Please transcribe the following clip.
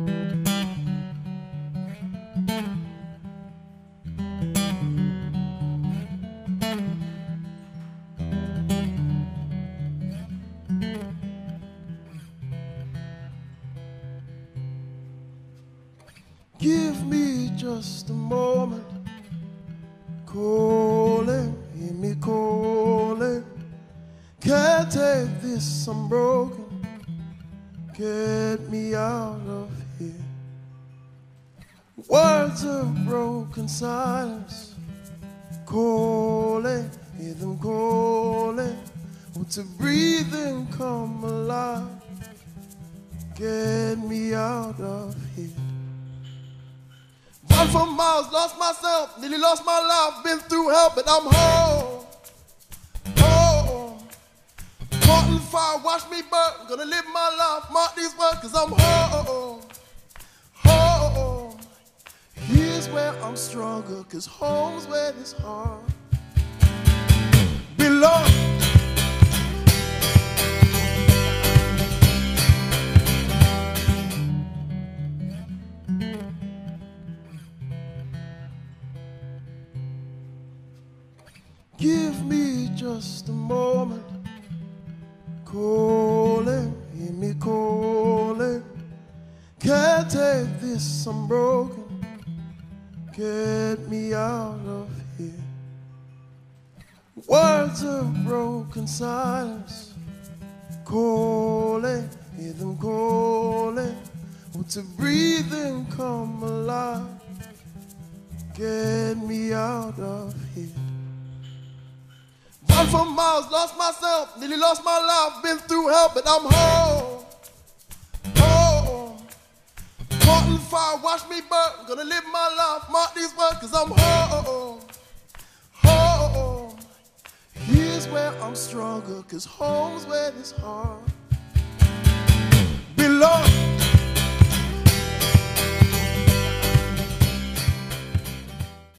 Give me just a moment, calling, hear me calling. Can't take this, I'm broken. Get me out of here. Words of broken silence, calling, hear them calling. Want to breathe and come alive. Get me out of here. Run for miles, lost myself, nearly lost my life. Been through hell, but I'm home. Home. Caught in fire, watch me burn. Gonna live my life, mark these words, cause I'm home. Home. Here's where I'm stronger, cause home's where this heart belongs. Give me just a moment, calling, hear me calling. Can't take this, I'm broken. Get me out of here. Words of broken silence, calling, hear them calling. Want to breathe and come alive. Get me out of here. Run for miles, lost myself, nearly lost my life. Been through hell, but I'm home. Home. Caught in fire, watch me burn. Gonna live my life, mark these words, cause I'm home. Home. Here's where I'm stronger, cause home's where this heart